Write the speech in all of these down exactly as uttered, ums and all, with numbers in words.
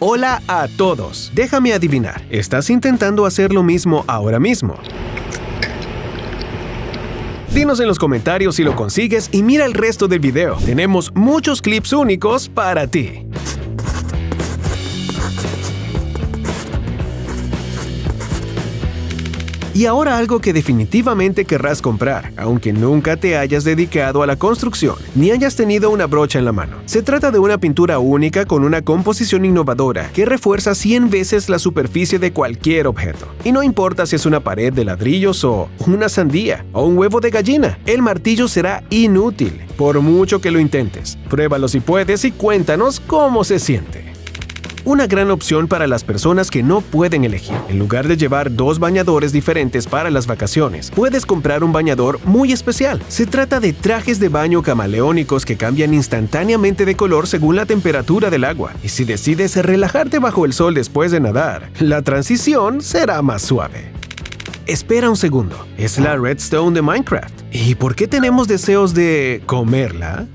Hola a todos. Déjame adivinar, ¿estás intentando hacer lo mismo ahora mismo? Dinos en los comentarios si lo consigues y mira el resto del video. Tenemos muchos clips únicos para ti. Y ahora algo que definitivamente querrás comprar, aunque nunca te hayas dedicado a la construcción, ni hayas tenido una brocha en la mano. Se trata de una pintura única con una composición innovadora que refuerza cien veces la superficie de cualquier objeto. Y no importa si es una pared de ladrillos o una sandía o un huevo de gallina, el martillo será inútil, por mucho que lo intentes. Pruébalo si puedes y cuéntanos cómo se siente. Una gran opción para las personas que no pueden elegir. En lugar de llevar dos bañadores diferentes para las vacaciones, puedes comprar un bañador muy especial. Se trata de trajes de baño camaleónicos que cambian instantáneamente de color según la temperatura del agua. Y si decides relajarte bajo el sol después de nadar, la transición será más suave. Espera un segundo, es la Redstone de Minecraft. ¿Y por qué tenemos deseos de comerla?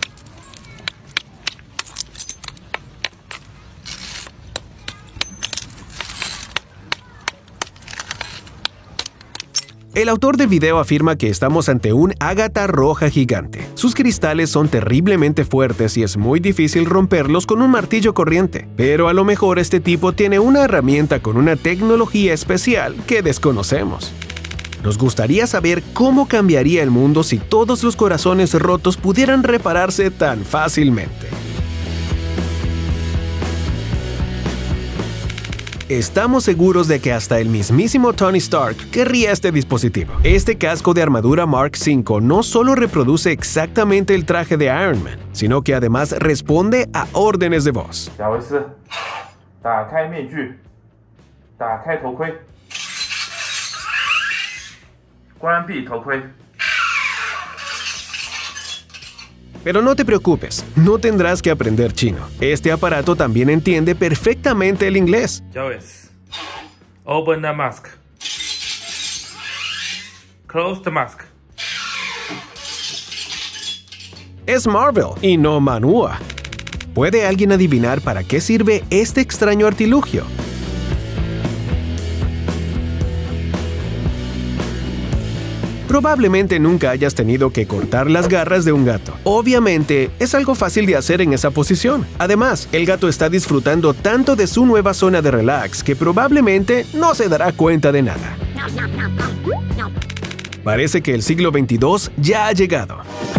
El autor del video afirma que estamos ante un ágata roja gigante. Sus cristales son terriblemente fuertes y es muy difícil romperlos con un martillo corriente. Pero a lo mejor este tipo tiene una herramienta con una tecnología especial que desconocemos. Nos gustaría saber cómo cambiaría el mundo si todos los corazones rotos pudieran repararse tan fácilmente. Estamos seguros de que hasta el mismísimo Tony Stark querría este dispositivo. Este casco de armadura Mark cinco no solo reproduce exactamente el traje de Iron Man, sino que además responde a órdenes de voz. Pero no te preocupes, no tendrás que aprender chino. Este aparato también entiende perfectamente el inglés. Open the mask. Close the mask. Es Marvel y no Manhua. ¿Puede alguien adivinar para qué sirve este extraño artilugio? Probablemente nunca hayas tenido que cortar las garras de un gato. Obviamente, es algo fácil de hacer en esa posición. Además, el gato está disfrutando tanto de su nueva zona de relax que probablemente no se dará cuenta de nada. Parece que el siglo veintidós ya ha llegado.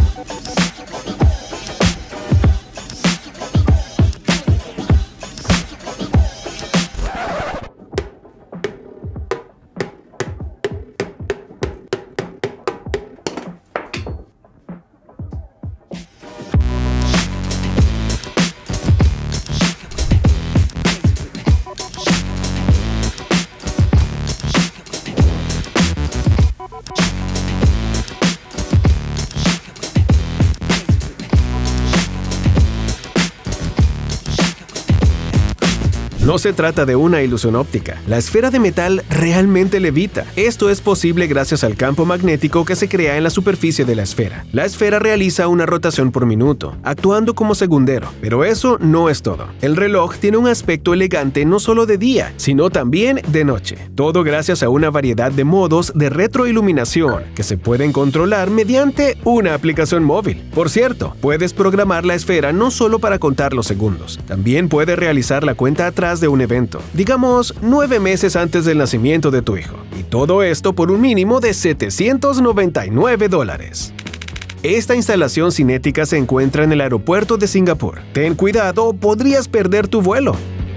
No se trata de una ilusión óptica. La esfera de metal realmente levita. Esto es posible gracias al campo magnético que se crea en la superficie de la esfera. La esfera realiza una rotación por minuto, actuando como segundero. Pero eso no es todo. El reloj tiene un aspecto elegante no solo de día, sino también de noche. Todo gracias a una variedad de modos de retroiluminación que se pueden controlar mediante una aplicación móvil. Por cierto, puedes programar la esfera no solo para contar los segundos, también puedes realizar la cuenta atrás de un evento, digamos nueve meses antes del nacimiento de tu hijo, y todo esto por un mínimo de setecientos noventa y nueve dólares. Esta instalación cinética se encuentra en el aeropuerto de Singapur. Ten cuidado o podrías perder tu vuelo.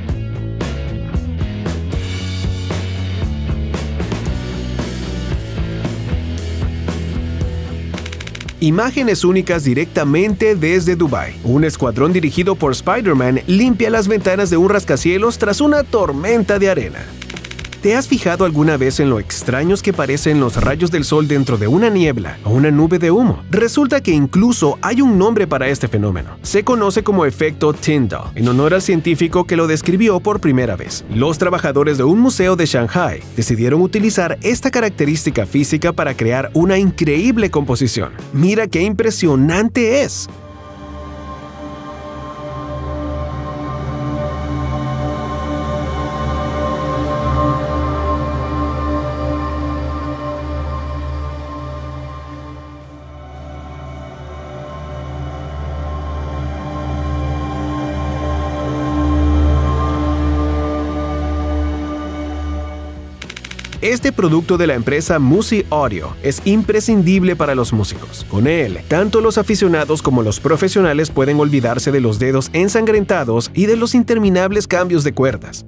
Imágenes únicas directamente desde Dubái. Un escuadrón dirigido por Spider-Man limpia las ventanas de un rascacielos tras una tormenta de arena. ¿Te has fijado alguna vez en lo extraños que parecen los rayos del sol dentro de una niebla o una nube de humo? Resulta que incluso hay un nombre para este fenómeno. Se conoce como efecto Tyndall, en honor al científico que lo describió por primera vez. Los trabajadores de un museo de Shanghai decidieron utilizar esta característica física para crear una increíble composición. ¡Mira qué impresionante es! Este producto de la empresa Musi Audio es imprescindible para los músicos. Con él, tanto los aficionados como los profesionales pueden olvidarse de los dedos ensangrentados y de los interminables cambios de cuerdas.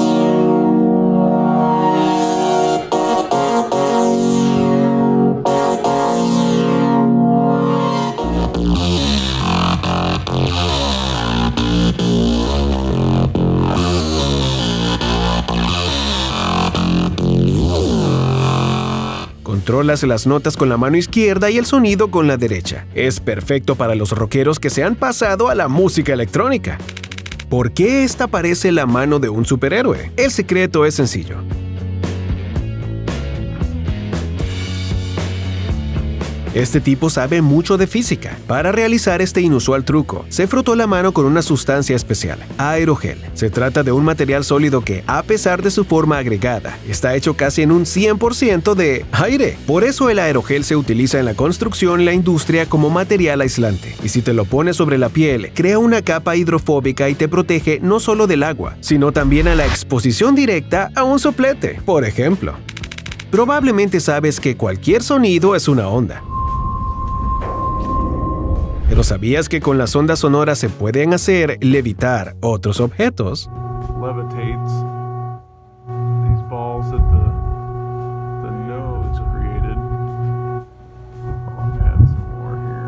Controlas las notas con la mano izquierda y el sonido con la derecha. Es perfecto para los rockeros que se han pasado a la música electrónica. ¿Por qué esta parece la mano de un superhéroe? El secreto es sencillo. Este tipo sabe mucho de física. Para realizar este inusual truco, se frotó la mano con una sustancia especial, aerogel. Se trata de un material sólido que, a pesar de su forma agregada, está hecho casi en un cien por ciento de aire. Por eso el aerogel se utiliza en la construcción y la industria como material aislante. Y si te lo pones sobre la piel, crea una capa hidrofóbica y te protege no solo del agua, sino también a la exposición directa a un soplete, por ejemplo. Probablemente sabes que cualquier sonido es una onda. ¿Pero sabías que con las ondas sonoras se pueden hacer levitar otros objetos? Levitates these balls that the, the nose created. I'll add some more here.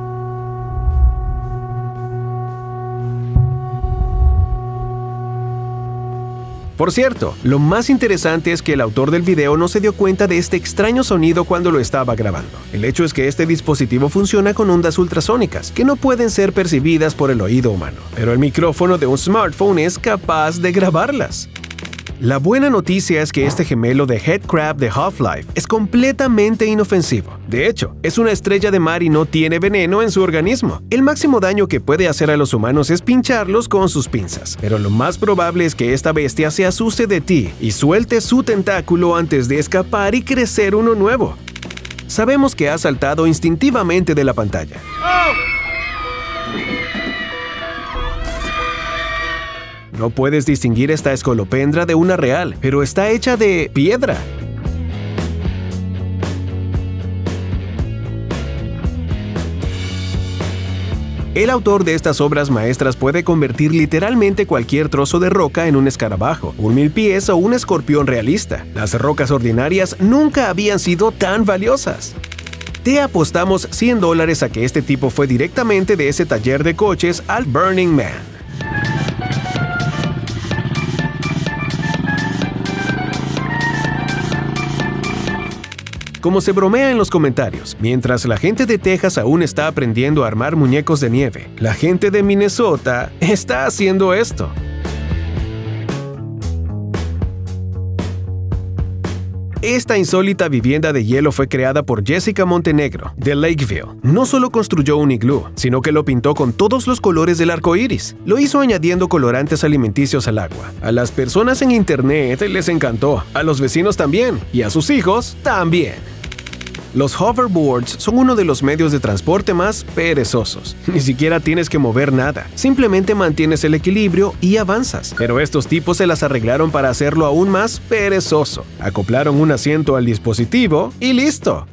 Por cierto, lo más interesante es que el autor del video no se dio cuenta de este extraño sonido cuando lo estaba grabando. El hecho es que este dispositivo funciona con ondas ultrasónicas, que no pueden ser percibidas por el oído humano, pero el micrófono de un smartphone es capaz de grabarlas. La buena noticia es que este gemelo de Headcrab de Half-Life es completamente inofensivo. De hecho, es una estrella de mar y no tiene veneno en su organismo. El máximo daño que puede hacer a los humanos es pincharlos con sus pinzas, pero lo más probable es que esta bestia se asuste de ti y suelte su tentáculo antes de escapar y crecer uno nuevo. Sabemos que ha saltado instintivamente de la pantalla. No puedes distinguir esta escolopendra de una real, pero está hecha de piedra. El autor de estas obras maestras puede convertir literalmente cualquier trozo de roca en un escarabajo, un mil pies o un escorpión realista. Las rocas ordinarias nunca habían sido tan valiosas. Te apostamos cien dólares a que este tipo fue directamente de ese taller de coches al Burning Man. Como se bromea en los comentarios, mientras la gente de Texas aún está aprendiendo a armar muñecos de nieve, la gente de Minnesota está haciendo esto. Esta insólita vivienda de hielo fue creada por Jessica Montenegro, de Lakeville. No solo construyó un iglú, sino que lo pintó con todos los colores del arco iris. Lo hizo añadiendo colorantes alimenticios al agua. A las personas en internet les encantó, a los vecinos también, y a sus hijos también. Los hoverboards son uno de los medios de transporte más perezosos. Ni siquiera tienes que mover nada, simplemente mantienes el equilibrio y avanzas. Pero estos tipos se las arreglaron para hacerlo aún más perezoso. Acoplaron un asiento al dispositivo y listo.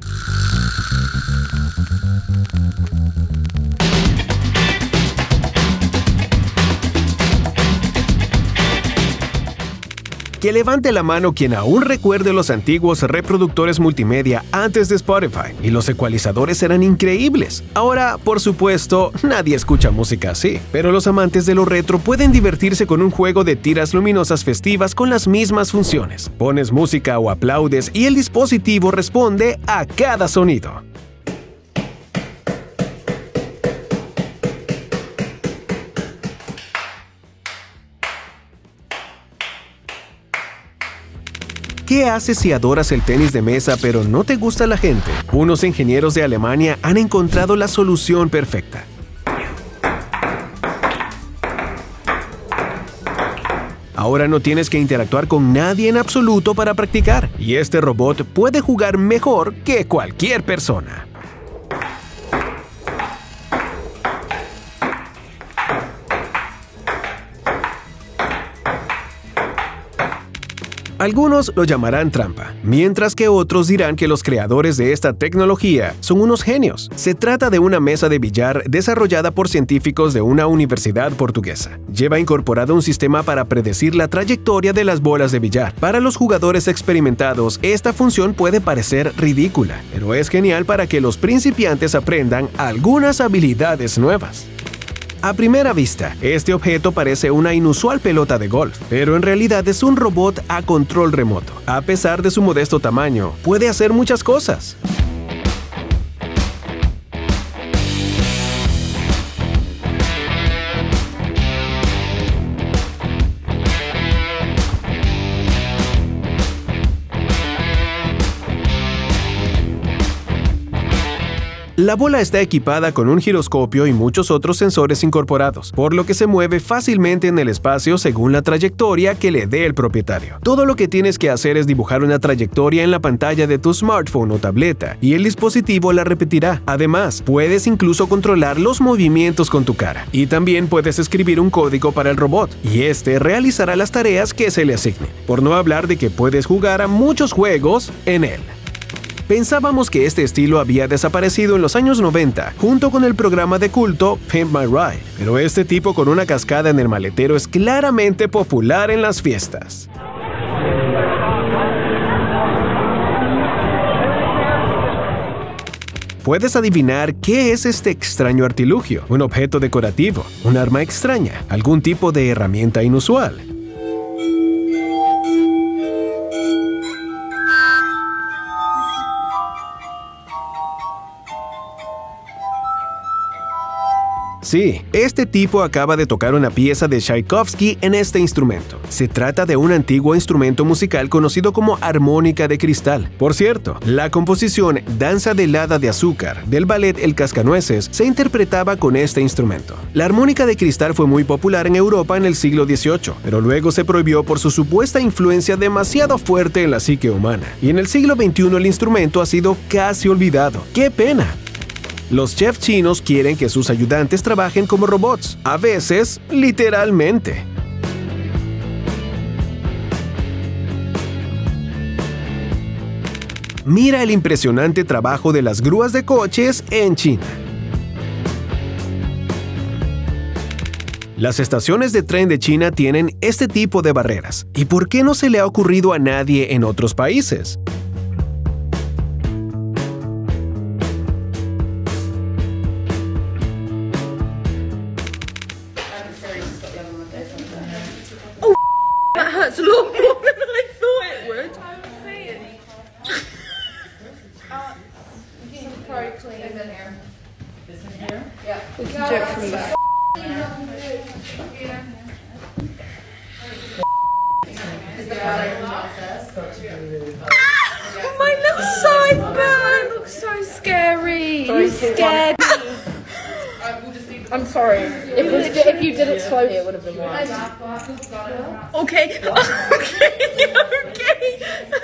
Que levante la mano quien aún recuerde los antiguos reproductores multimedia antes de Spotify, y los ecualizadores eran increíbles. Ahora, por supuesto, nadie escucha música así, pero los amantes de lo retro pueden divertirse con un juego de tiras luminosas festivas con las mismas funciones. Pones música o aplaudes y el dispositivo responde a cada sonido. ¿Qué haces si adoras el tenis de mesa pero no te gusta la gente? Unos ingenieros de Alemania han encontrado la solución perfecta. Ahora no tienes que interactuar con nadie en absoluto para practicar, y este robot puede jugar mejor que cualquier persona. Algunos lo llamarán trampa, mientras que otros dirán que los creadores de esta tecnología son unos genios. Se trata de una mesa de billar desarrollada por científicos de una universidad portuguesa. Lleva incorporado un sistema para predecir la trayectoria de las bolas de billar. Para los jugadores experimentados, esta función puede parecer ridícula, pero es genial para que los principiantes aprendan algunas habilidades nuevas. A primera vista, este objeto parece una inusual pelota de golf, pero en realidad es un robot a control remoto. A pesar de su modesto tamaño, puede hacer muchas cosas. La bola está equipada con un giroscopio y muchos otros sensores incorporados, por lo que se mueve fácilmente en el espacio según la trayectoria que le dé el propietario. Todo lo que tienes que hacer es dibujar una trayectoria en la pantalla de tu smartphone o tableta, y el dispositivo la repetirá. Además, puedes incluso controlar los movimientos con tu cara. Y también puedes escribir un código para el robot, y este realizará las tareas que se le asignen. Por no hablar de que puedes jugar a muchos juegos en él. Pensábamos que este estilo había desaparecido en los años noventa, junto con el programa de culto Pimp My Ride, pero este tipo con una cascada en el maletero es claramente popular en las fiestas. ¿Puedes adivinar qué es este extraño artilugio? ¿Un objeto decorativo? ¿Un arma extraña? ¿Algún tipo de herramienta inusual? Sí, este tipo acaba de tocar una pieza de Tchaikovsky en este instrumento. Se trata de un antiguo instrumento musical conocido como armónica de cristal. Por cierto, la composición Danza de helada de azúcar del ballet El Cascanueces se interpretaba con este instrumento. La armónica de cristal fue muy popular en Europa en el siglo dieciocho, pero luego se prohibió por su supuesta influencia demasiado fuerte en la psique humana. Y en el siglo veintiuno el instrumento ha sido casi olvidado. ¡Qué pena! Los chefs chinos quieren que sus ayudantes trabajen como robots, a veces literalmente. Mira el impresionante trabajo de las grúas de coches en China. Las estaciones de tren de China tienen este tipo de barreras. ¿Y por qué no se le ha ocurrido a nadie en otros países? That hurts a lot more than I thought it would. We can do it from there. Oh, my little sideburn looks so scary. You scared me. I'm sorry. If, it was, if you did it slowly, it would have been worse. Okay. Okay. Okay.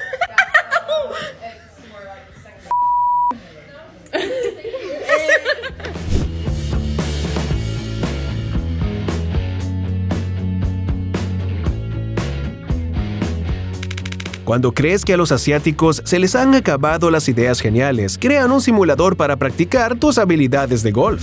Cuando crees que a los asiáticos se les han acabado las ideas geniales, crean un simulador para practicar tus habilidades de golf.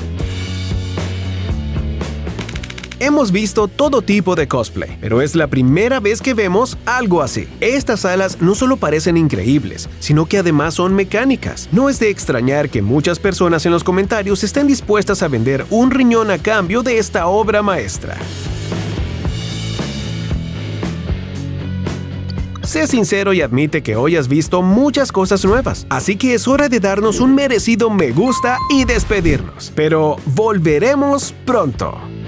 Hemos visto todo tipo de cosplay, pero es la primera vez que vemos algo así. Estas alas no solo parecen increíbles, sino que además son mecánicas. No es de extrañar que muchas personas en los comentarios estén dispuestas a vender un riñón a cambio de esta obra maestra. Sé sincero y admite que hoy has visto muchas cosas nuevas, así que es hora de darnos un merecido me gusta y despedirnos. Pero volveremos pronto.